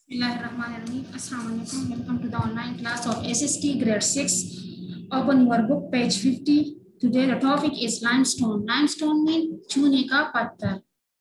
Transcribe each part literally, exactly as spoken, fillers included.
Bismillahirrahmanirrahim. Assalamu alaikum. Welcome to the online class of S S T grade six. Open your book page fifty. Today the topic is limestone. Limestone means चूने का पत्थर.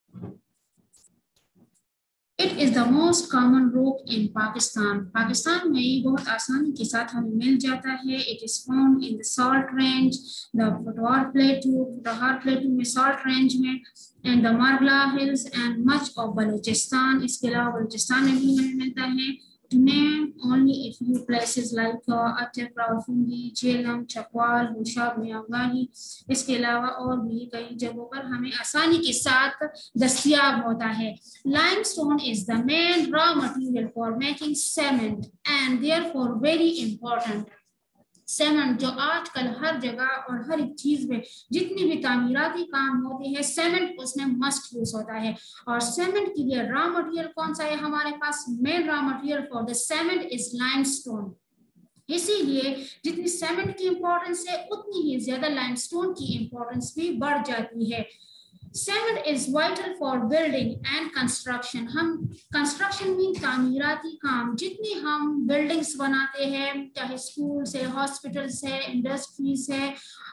It is the most common rock in Pakistan. Pakistan में ये बहुत आसानी के साथ हमें मिल जाता है. It is found in the salt range, the Putwar Plateau, Putwar Plateau में salt range में, and the Marbla Hills and much of Balochistan. इसके अलावा बलूचिस्तान में भी हमें मिलता है. To name only a few places like uh, Atef, Rawalpindi, Jhelum, Chakwal, Hushab, Miangali. इसके अलावा और भी कई जगहों पर हमें आसानी के साथ दस्तयाब होता है. Limestone is the main raw material for making cement and therefore very important. Cement जो आजकल हर जगह और हर एक चीज में जितनी भी तामीराती काम होते हैं सीमेंट उसमें मस्ट यूज होता है. और सीमेंट के लिए रॉ मटेरियल कौन सा है हमारे पास? Main raw material for the cement is limestone. इसीलिए जितनी सीमेंट की इंपॉर्टेंस है उतनी ही ज्यादा लाइमस्टोन की इंपॉर्टेंस भी बढ़ जाती है. Cement is vital for building and construction. हम construction में तामीराती काम जितनी हम buildings बनाते हैं चाहे schools है, hospitals है, industries है,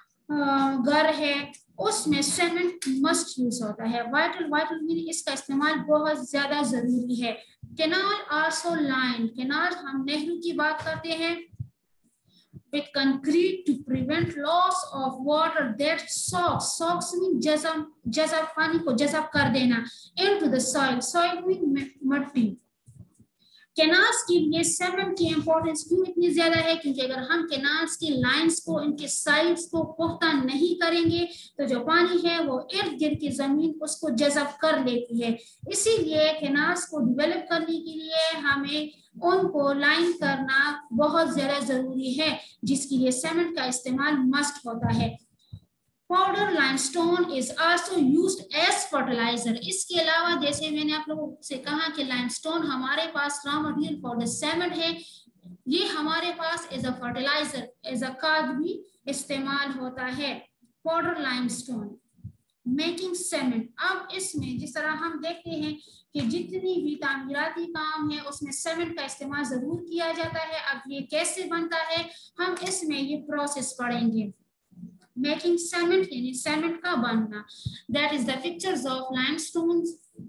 घर है, उसमें cement must use होता है. Vital vital mean इसका इस्तेमाल बहुत ज्यादा जरूरी है. Canal also line. Canal हम नहरों की बात करते हैं with concrete to prevent loss of water that soaks. Soaks mean जज़ब जज़ब पानी को जज़ब कर देना into the soil. Soil mean मट्टी. कैनाल्स के लिए सीमेंट की इंपॉर्टेंस क्यों इतनी ज्यादा है? क्योंकि अगर हम कैनाल्स की लाइंस को इनके साइड्स को पुख्ता नहीं करेंगे तो जो पानी है वो इर्द गिर्द की जमीन उसको जज़ब कर लेती है. इसीलिए कैनाल्स को डेवलप करने के लिए हमें उनको लाइन करना बहुत ज्यादा जरूरी है जिसके लिए सीमेंट का इस्तेमाल मस्ट होता है. Powder limestone is also used as fertiliser. इसके अलावा जैसे मैंने आप लोगों से कहा कि लाइमस्टोन हमारे पास raw material for the cement है, ये हमारे पास as a fertiliser as a खाद भी इस्तेमाल होता है. Powder limestone making cement. अब इसमें जिस तरह हम देखते हैं कि जितनी भी तामीराती काम है उसमें सीमेंट का इस्तेमाल जरूर किया जाता है. अब ये कैसे बनता है हम इसमें ये प्रोसेस पढ़ेंगे. मेकिंग सीमेंट यानी सीमेंट का बनना. That is the pictures of limestone.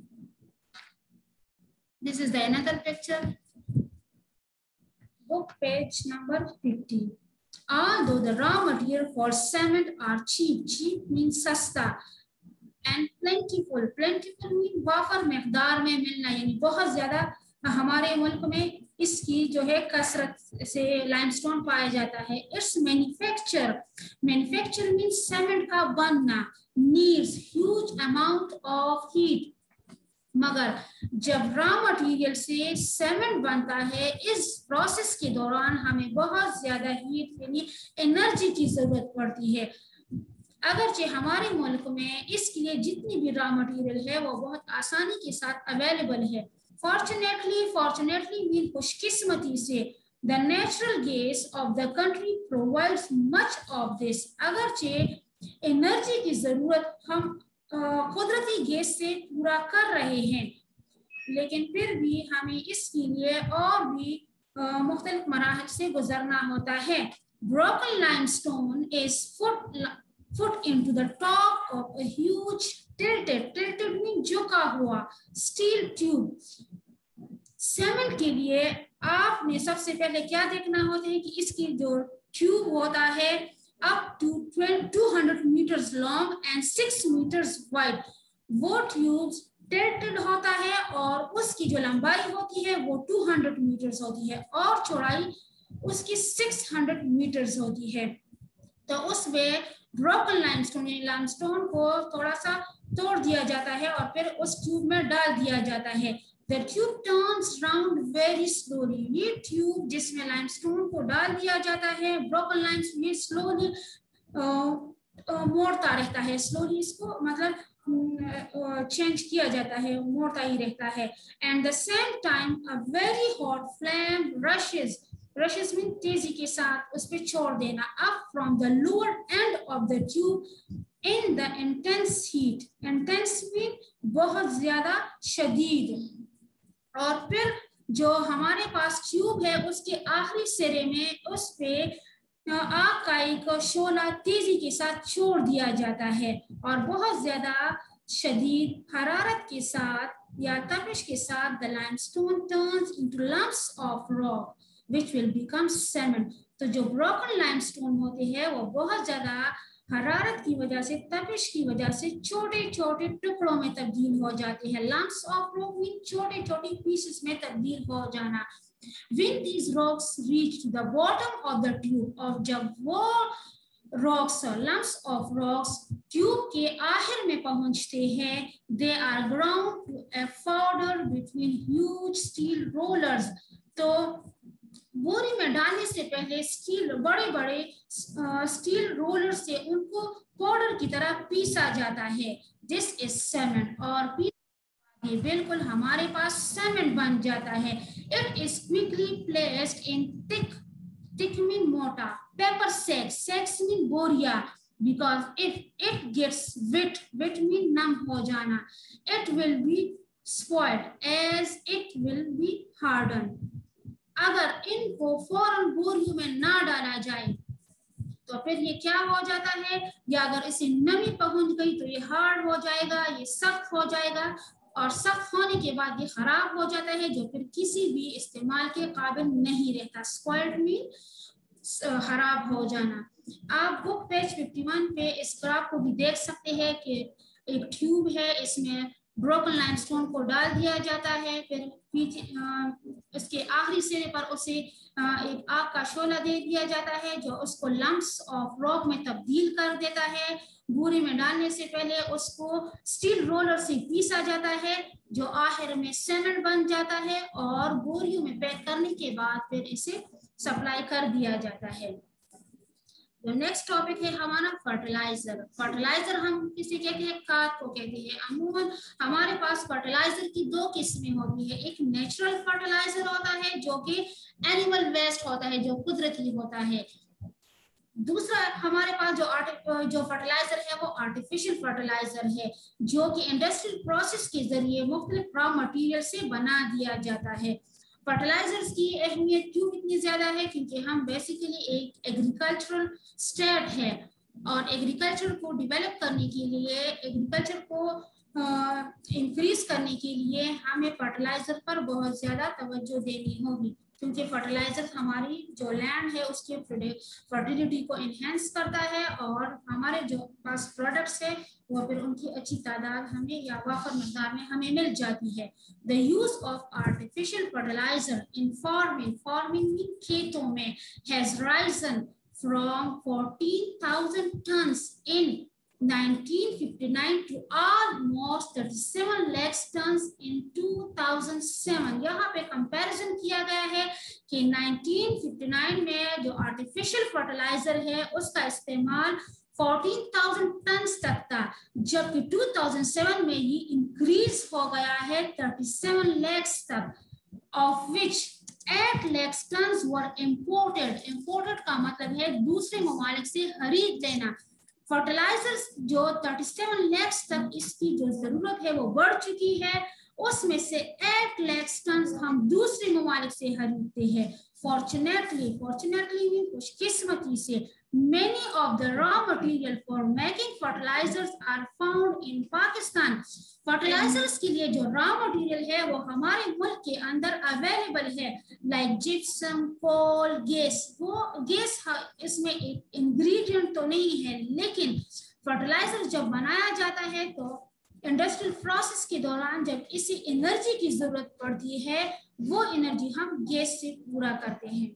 This is the another picture. Book page number fifty. Although the raw material for cement are cheap, cheap means सस्ता, and plentiful, plentiful mean वाफर मकदार में मिलना यानी बहुत ज्यादा हमारे मुल्क में इसकी जो है कसरत से लाइमस्टोन पाया जाता है. It's manufacture. Manufacture mean cement का बनना needs huge amount of heat. मगर जब रॉ मटेरियल से सीमेंट बनता है इस प्रोसेस के दौरान हमें बहुत ज्यादा हीट यानी एनर्जी की जरूरत पड़ती है. अगरचे हमारे मुल्क में इसके लिए जितनी भी रॉ मटेरियल है वो बहुत आसानी के साथ अवेलेबल है. फॉर्चुनेटली फॉर्चुनेटली मीन खुशकिस्मती से the natural gas of the country provides much of this. अगरचे एनर्जी की जरूरत हम कुदरती गैस से पूरा कर रहे हैं लेकिन फिर भी हमें इसके लिए और भी मुख्तलिफ मराहल से गुजरना होता है. Broken limestone is put put into the top of a huge tilted tilted mean झुका हुआ steel tube. सीमेंट के लिए आपने सबसे पहले क्या देखना होता है कि इसकी जो ट्यूब होता है up to two hundred meters long and six meters wide. वो ट्यूब्स tilted होता है और उसकी जो लंबाई होती है वो two hundred meters होती है और चौड़ाई उसकी six hundred meters होती है. तो उसमें ब्रोकन लाइमस्टोन यानी लाइमस्टोन को थोड़ा सा तोड़ दिया जाता है और फिर उस ट्यूब में डाल दिया जाता है. The tube turns round very slowly. ये ट्यूब जिसमें लाइमस्टोन को डाल दिया जाता है ब्रोकन लाइमस्टोन ये स्लोली मोड़ता रहता है. स्लोली इसको मतलब चेंज किया जाता है, मोड़ता ही रहता है. And the same time a very hot flame rushes. Rushes mean तेजी के साथ उस पे छोड़ देना. Up from the lower end of the tube in the intense heat. Intense mean बहुत ज्यादा शदीद. और फिर जो हमारे पास ट्यूब है उसके आखिरी सिरे में उस पे आग का एक शोला तेजी के साथ छोड़ दिया जाता है और बहुत ज्यादा शदीद हरारत के साथ या तपिश के साथ the limestone turns into lumps of rock which will become cement। तो जो broken limestone होते हैं वो बहुत ज्यादा हरारत की वजह से तपिश की वजह से छोटे छोटे टुकड़ों में तब्दील हो जाते हैं। lumps of rock मीन छोटे छोटे पीसेस में तब्दील हो जाना। When these rocks reach the bottom of the tube और जब वो rocks और lumps of rocks ट्यूब के आखिर में पहुंचते हैं they are ground to a powder between huge steel rollers। तो बोरी में डालने से पहले स्टील बड़े बड़े स्टील रोलर से उनको पाउडर की तरह पीसा जाता है। दिस इज सीमेंट और ये बिल्कुल हमारे पास सीमेंट बन जाता है। It is quickly placed in thick thick mean मोटा पेपर सैक सैक्स मीन बोरिया because if it gets wet wet mean नम हो जाना it will be spoiled as it will be harden. अगर इनको फौरन बोरियों में ना डाला जाए तो फिर ये क्या हो जाता है या अगर इसे नमी पहुंच गई तो ये हार्ड हो जाएगा, ये सख्त हो जाएगा और सख्त होने के बाद ये खराब हो जाता है जो फिर किसी भी इस्तेमाल के काबिल नहीं रहता। स्पॉइल्ड मीन खराब हो जाना। आप बुक पेज इक्यावन पे इस ग्राफ को भी देख सकते हैं कि एक ट्यूब है, इसमें ब्रोकन लाइमस्टोन को डाल दिया जाता है, फिर पीछे इसके आखिरी सिरे पर उसे एक आग का शोला दे दिया जाता है जो उसको लम्प्स ऑफ रॉक में तब्दील कर देता है। बोरी में डालने से पहले उसको स्टील रोलर से पीसा जाता है जो आखिर में सीमेंट बन जाता है और बोरियों में पैक करने के बाद फिर इसे सप्लाई कर दिया जाता है। तो नेक्स्ट टॉपिक है हमारा फर्टिलाइजर। फर्टिलाइजर हम किसे कहते हैं? खाद को कहते हैं। अमूमन हमारे पास फर्टिलाइजर की दो किस्में होती है, एक नेचुरल फर्टिलाइजर होता है जो कि एनिमल वेस्ट होता है जो कुदरती होता है। दूसरा हमारे पास जो जो फर्टिलाइजर है वो आर्टिफिशियल फर्टिलाइजर है जो कि इंडस्ट्रियल प्रोसेस के जरिए मुख्तलिफ रॉ मटेरियल से बना दिया जाता है। फर्टिलाइजर्स की अहमियत क्यों इतनी ज्यादा है? क्योंकि हम बेसिकली एक एग्रीकल्चरल स्टेट है और एग्रीकल्चर को डेवलप करने के लिए, एग्रीकल्चर को इंक्रीज करने के लिए हमें फर्टिलाइजर पर बहुत ज्यादा तवज्जो देनी होगी क्योंकि फर्टिलाइजर हमारी जो लैंड है उसके फर्टिलिटी को इनहेंस करता है और हमारे जो पास प्रोडक्ट्स है वो फिर उनकी अच्छी तादाद हमें या वाफर मकदार में हमें मिल जाती है। The use of artificial fertiliser in farming, farming में खेतों में has risen from fourteen thousand tons in nineteen fifty-nine to almost thirty-seven lakh tons in two thousand seven। यहाँ पे कंपैरिजन किया गया है कि nineteen fifty-nine में जो आर्टिफिशियल फर्टिलाइजर है उसका इस्तेमाल fourteen thousand टन्स तक था जबकि two thousand seven में ये इंक्रीज हो गया है thirty-seven lakhs तक, of which eight lakh tons were imported। imported का मतलब है दूसरे ममालिक से खरीद लेना। फर्टिलाइजर्स जो thirty-seven lakhs तक इसकी जो जरूरत है वो बढ़ चुकी है, उसमें से eight lakh tons हम दूसरे ममालिक से खरीदते हैं। फॉर्चुनेटली, फॉर्चुनेटली में खुशकिस्मती से many of the raw material for making fertilizers are found in Pakistan। Fertilisers के लिए जो रॉ मटेरियल है वो हमारे मुल्क के अंदर अवेलेबल है, लाइक जिप्सम, कोल, गैस। वो गैस इसमें एक इंग्रेडिएंट तो नहीं है लेकिन फर्टिलाइजर जब बनाया जाता है तो इंडस्ट्रियल प्रोसेस के दौरान जब इसे एनर्जी की जरूरत पड़ती है वो एनर्जी हम गैस से पूरा करते हैं।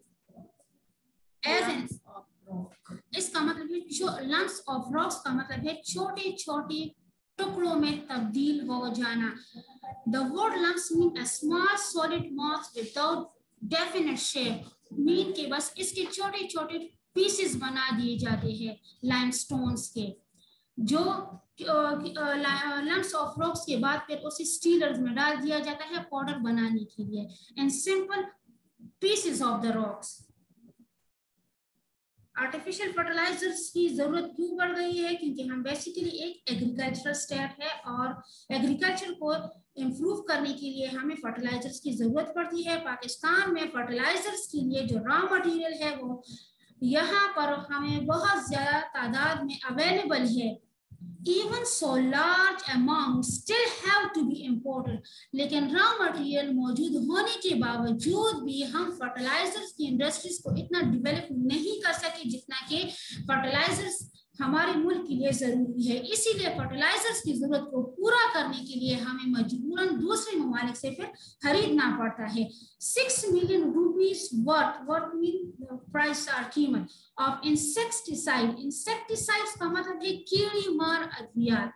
एज इसका मतलब है जो लम्प्स ऑफ रॉक्स का मतलब है छोटे छोटे टुकड़ों में तब्दील हो जाना। The word lumps mean a small solid mass without definite shape। Mean के बस इसके छोटे छोटे पीसेस बना दिए जाते हैं लाइमस्टोन्स के जो लम्प्स ऑफ रॉक्स के बाद फिर उसे स्टीलर्स में डाल दिया जाता है पाउडर बनाने के लिए। And simple pieces of the rocks. Artificial fertilisers की जरूरत क्यों बढ़ गई है? क्योंकि हम बेसिकली एक एग्रीकल्चरल स्टेट है और एग्रीकल्चर को इम्प्रूव करने के लिए हमें फर्टिलाइजर्स की जरूरत पड़ती है। पाकिस्तान में फर्टिलाइजर्स के लिए जो रॉ मटेरियल है वो यहाँ पर हमें बहुत ज्यादा तादाद में अवेलेबल है। Even so large amounts still have to be imported. लेकिन रॉ मटेरियल मौजूद होने के बावजूद भी हम फर्टिलाइजर्स की इंडस्ट्रीज को इतना डेवलप नहीं कर सके जितना कि फर्टिलाइजर्स हमारे मुल्क के लिए जरूरी है। इसीलिए फर्टिलाइजर्स की जरूरत को पूरा करने के लिए हमें मजबूरन दूसरे ममालिक से फिर खरीदना पड़ता है। Six million rupees worth worth mean price or कीमत ऑफ इंसेक्टिसाइड। इंसेक्टिसाइड्स का मतलब है कीड़ी मार अद्वियात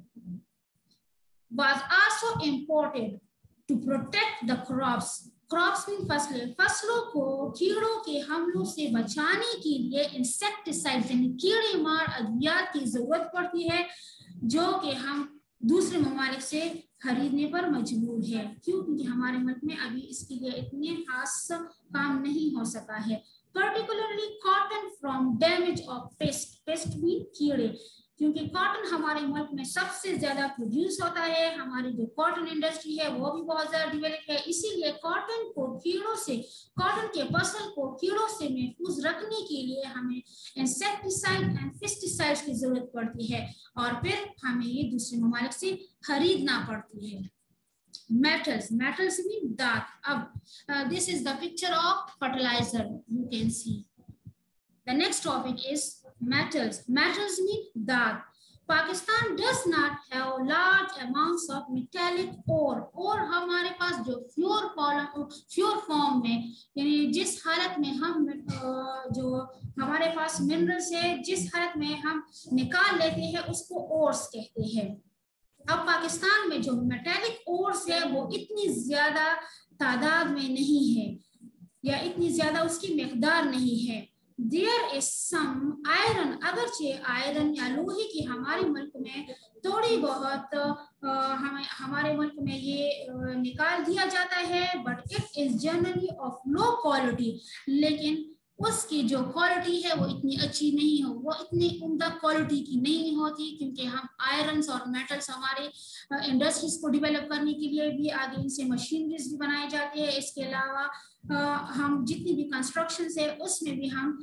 was also imported to protect the crops. Crops mean फसलें, फसलों को कीड़ों के हमलों से बचाने के लिए इंसेक्टिसाइड यानी कीड़े मार अद्वियात की जरूरत पड़ती है जो कि हम दूसरे ममालिक से खरीदने पर मजबूर है। क्यों? क्योंकि हमारे मुल्क में अभी इसके लिए इतने खास काम नहीं हो सका है। Particularly cotton from damage of pest, pest mean कीड़े, क्योंकि कॉटन हमारे मुल्क में सबसे ज्यादा प्रोड्यूस होता है। हमारी जो कॉटन इंडस्ट्री है वो भी बहुत ज्यादा डेवलप है। इसीलिए कॉटन को कीड़ों से, कॉटन के फसल को कीड़ों से महफूज रखने के लिए हमें इंसेक्टिसाइड एंड पेस्टिसाइड्स की जरूरत पड़ती है और फिर हमें ये दूसरे ममालिक से खरीदना पड़ती है। metals, metals mean धात। अब this is the picture of fertilizer, you can see. The next topic is metals. Metals mean धात। Pakistan does not have large amounts of metallic ore. ore हमारे पास जो pure form, pure form में, यानी जिस हालत में हम जो हमारे पास मिनरल्स है, जिस हालत में हम निकाल लेते हैं उसको ओर्स कहते हैं। अब पाकिस्तान में जो मेटालिक ओर्स है वो इतनी ज्यादा तादाद में नहीं है या इतनी ज्यादा उसकी मिकदार नहीं है। देयर इज सम आयरन, अगरचे आयरन या लोहे की हमारे मुल्क में थोड़ी बहुत हमें हमारे मुल्क में ये निकाल दिया जाता है, but it is generally of low quality. लेकिन उसकी जो क्वालिटी है वो इतनी अच्छी नहीं हो, वो इतनी उम्दा क्वालिटी की नहीं होती, क्योंकि हम आयरन्स और मेटल्स हमारे इंडस्ट्रीज को डेवलप करने के लिए भी आगे इनसे मशीनरीज भी बनाई जाती है। इसके अलावा हम जितनी भी कंस्ट्रक्शन है उसमें भी हम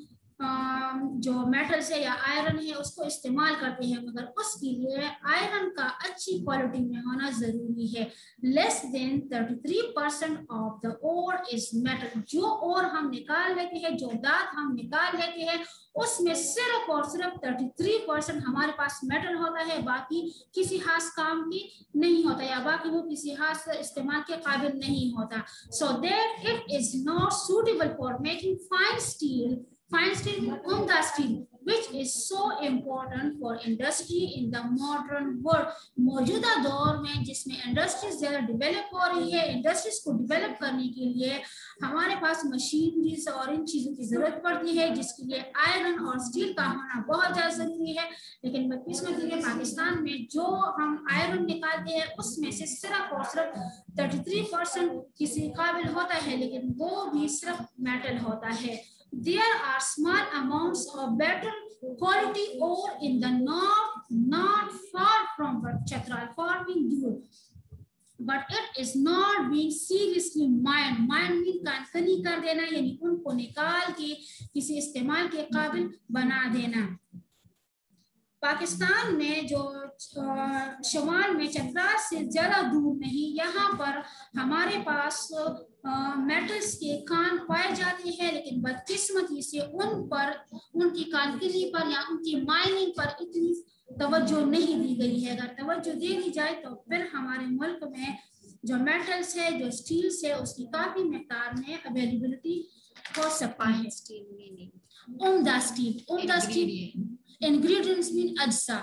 जो मेटल्स है या आयरन है उसको इस्तेमाल करते हैं, मगर उसके लिए आयरन का अच्छी क्वालिटी में होना जरूरी है। Less than thirty three percent of the ore is metal. जो ओर हम निकाल लेते हैं, जो धात हम निकाल लेते हैं, उसमें सिर्फ और सिर्फ थर्टी थ्री परसेंट हमारे पास मेटल होता है, बाकी किसी खास काम की नहीं होता या बाकी वो किसी खास इस्तेमाल के काबिल नहीं होता। So that it is not suitable for making fine steel, fine steel, umda steel, which is so important for industry in the modern world. मौजूदा दौर में जिसमें इंडस्ट्रीज ज्यादा डेवलप हो रही है, इंडस्ट्रीज को डेवलप करने के लिए हमारे पास मशीनरीज और इन चीजों की जरूरत पड़ती है, जिसके लिए आयरन और स्टील का होना बहुत ज्यादा जरूरी है। लेकिन बदकिस्मती है पाकिस्तान में जो हम आयरन निकालते हैं उसमें से सिर्फ और सिर्फ थर्टी थ्री परसेंट किसी काबिल होता है, लेकिन वो भी सिर्फ मेटल होता है। There are small amounts of better quality ore in the north, not far from Chatral farming due, but it is not being seriously mined. Mine mean कानखनी कर देना, यानी उनको निकाल के किसी इस्तेमाल के काबिल बना देना। पाकिस्तान में जो शमाल में चतराल से ज्यादा दूर नहीं, यहाँ पर हमारे पास मेटल्स के खान पाए जाते हैं, लेकिन बदकिस्मती से उन पर, उनकी कानकनी पर या उनकी माइनिंग पर इतनी तवज्जो नहीं दी गई है। अगर तवज्जो दे दी जाए तो फिर हमारे मुल्क में जो मेटल्स है, जो स्टील्स है, उसकी काफी मिकदार में अवेलेबिलिटी हो सकता है। स्टील मीनिंग उम्दा स्टील, उम्दा steel ingredients mean ajza.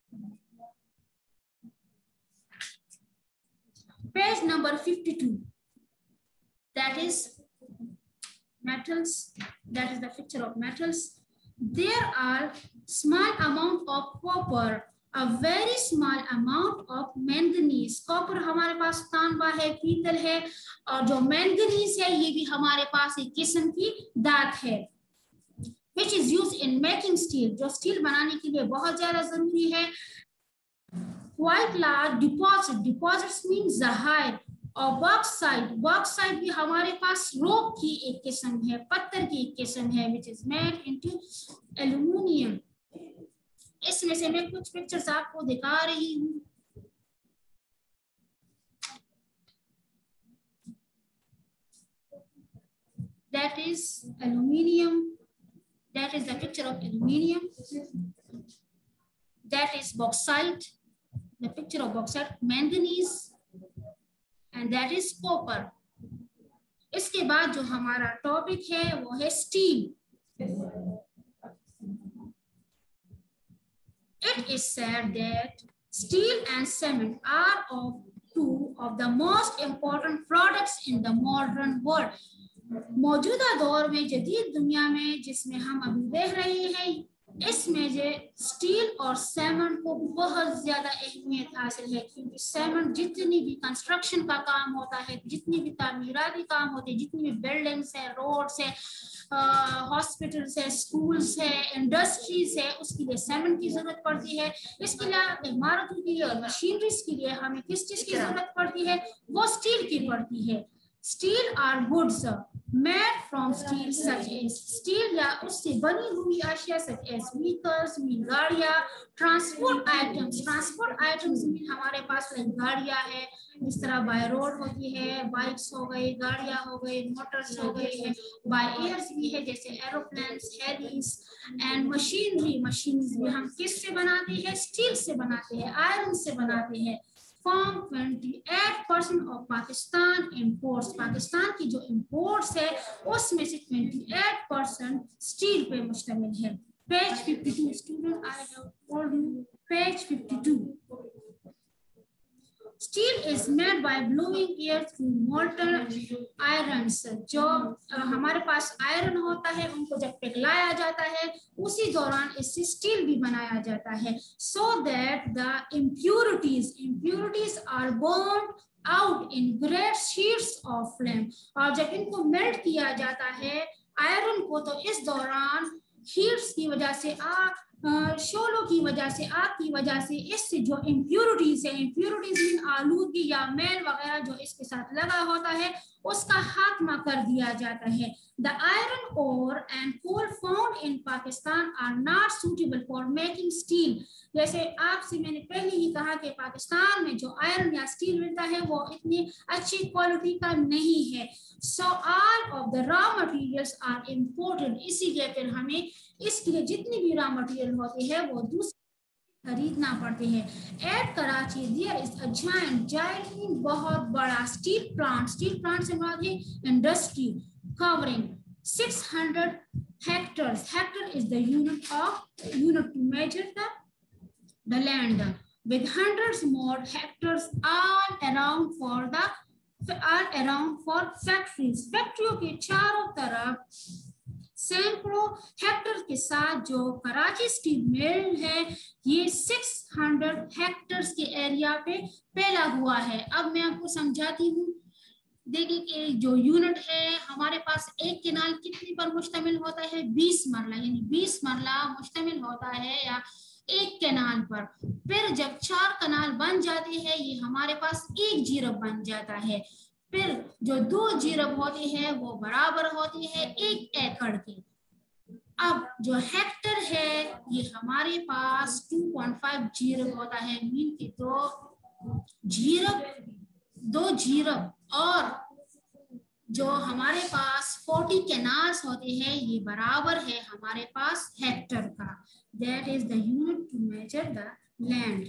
Page number fifty-two, that is metals, that is the picture of metals. There are small amount of copper, a very small amount of manganese. copper हमारे पास तांबा है, पीतल है, और जो manganese है ये भी हमारे पास एक किस्म की धात है। which is used in making steel, जो स्टील बनाने के लिए बहुत ज्यादा जरूरी है। Quite large deposit, deposits means जहायर, और बॉक्साइट, बॉक्साइट भी हमारे पास रॉक की एक किस्म है, पत्थर की एक किस्म है, which is made into aluminium. इसमें से मैं कुछ पिक्चर्स आपको दिखा रही हूँ। That is aluminium. That is the picture of aluminium. That is bauxite. The picture of bauxite, manganese, and that is copper. इसके बाद जो हमारा टॉपिक है वो है steel. It is said that steel and cement are of two of the most important products in the modern world. मौजूदा दौर में, जदीद दुनिया में जिसमें हम अभी देख रहे हैं, इसमें जो स्टील और सीमेंट को बहुत ज्यादा अहमियत हासिल है, क्योंकि सीमेंट जितनी भी कंस्ट्रक्शन का काम होता है, जितनी भी तामीराती काम होते हैं, जितनी भी बिल्डिंग्स है, रोड्स है, हॉस्पिटल्स है, स्कूल्स है, इंडस्ट्रीज है, उसके लिए सीमेंट की जरूरत पड़ती है। इसके लिए इमारतों के लिए और मशीनरीज के लिए हमें किस चीज की जरूरत पड़ती है? वो स्टील की पड़ती है। Steel are goods made from steel such as, steel या उससे बनी हुई अशिया सच एज व्हीकल्स मीन गाड़ियां, transport items, transport items mean हमारे पास गाड़ियां है, जिस तरह बाय रोड होती है, बाइक्स हो गई, गाड़ियां हो गई, मोटर्स हो गई है, बाय एयर्स भी है जैसे aeroplanes, helis, and machinery, machines भी हम किस से बनाते हैं? स्टील से बनाते हैं, आयरन से बनाते हैं। Form twenty-eight percent of Pakistan imports, Pakistan की जो imports है उसमें से twenty-eight percent स्टील पे मुश्तमिल है। Page fifty-two, student I have told you, page fifty-two. Steel is made by blowing air through molten irons. जो हमारे पास आयरन होता है उनको जब पिघलाया जाता है उसी दौरान इससे स्टील भी बनाया जाता है। So that the impurities impurities are burned out in great sheets of flame. और जब इनको मेल्ट किया जाता है आयरन को, तो इस दौरान हीट्स की वजह से आग, शोलों की वजह से, आग की वजह से इससे जो इम्प्योरिटीज है, इम्प्योरिटीज मीन आलूदगी या मैल वगैरह जो इसके साथ लगा होता है, उसका खात्मा कर दिया जाता है। The iron ore and coal found in Pakistan are not suitable for making steel. जैसे आपसे मैंने पहले ही कहा कि पाकिस्तान में जो आयरन या स्टील मिलता है वो इतनी अच्छी क्वालिटी का नहीं है। So all of the raw materials are imported. इसीलिए फिर हमें इसके लिए जितनी भी रॉ मटेरियल होती है वो दूसरे खरीदना पड़ते हैं। At Karachi there is a giant giant बहुत बड़ा स्टील प्लांट, स्टील प्लांट से मुराद है industry covering six hundred hectares. Hectare is the unit of unit to measure the the land, with hundreds more hectares all around for the all around for factories. फैक्ट्रियों के चारों तरफ सैकड़ों Hector के साथ जो कराची स्टील मिल है ये six hundred हेक्टर्स के एरिया पे फैला हुआ है। अब मैं आपको समझाती हूँ। देखिए कि जो यूनिट है हमारे पास एक केनाल कितनी पर मुश्तमिल होता है? बीस मरला, यानी बीस मरला मुश्तमिल होता है या एक केनाल पर। फिर जब चार केनाल बन जाते हैं ये हमारे पास एक जीरब बन जाता है। फिर जो दो जीरब होती है वो बराबर होती है एक एकड़ की। अब जो हेक्टर है ये हमारे पास two point five जीरब होता है, मीन की दो जीरब दो जीरब और जो हमारे पास forty कैनाल्स होते हैं ये बराबर है हमारे पास हेक्टर का। That is the unit to measure the land.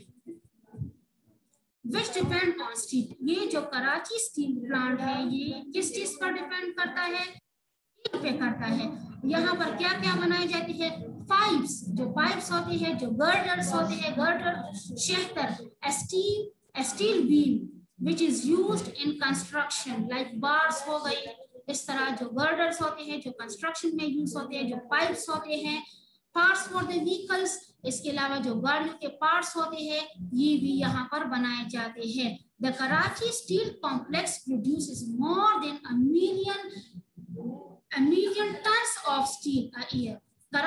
Which depend on steel. ये जो कराची स्टील प्लांट है ये किस चीज पर डिपेंड करता है? स्टील पे करता है। यहाँ पर क्या क्या बनाए जाते हैं? पाइप्स, जो पाइप्स होते हैं, जो गर्डर्स होते हैं, girder shelter, steel steel beam which is used in construction like bars हो गई। इस तरह जो गर्डर्स होते हैं जो कंस्ट्रक्शन में यूज होते हैं, जो पाइप्स होते हैं, पार्ट्स फॉर द व्हीकल्स, इसके अलावा जो गाड़ियों के पार्ट्स होते हैं ये भी यहाँ पर बनाए जाते हैं। The Karachi steel complex produces more than a million a million tons of steel a year.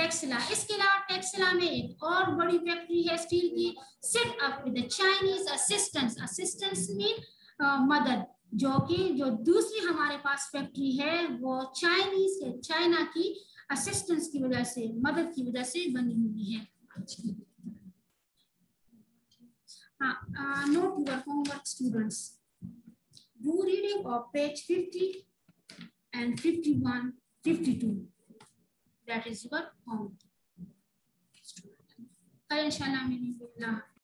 Taxila. इसके अलावा टेक्सला में एक और बड़ी फैक्ट्री है स्टील की, set up with Chinese assistants. Assistants mean मदद, जो कि जो दूसरी हमारे पास फैक्ट्री है वो चाइनीज है, चाइना की असिस्टेंस की वजह से, मदद की वजह से बनी हुई है। हाँ, note your homework students, do reading of page fifty and fifty-one, fifty-two. That is your homework. कल इंशाल्लाह मिलेंगे।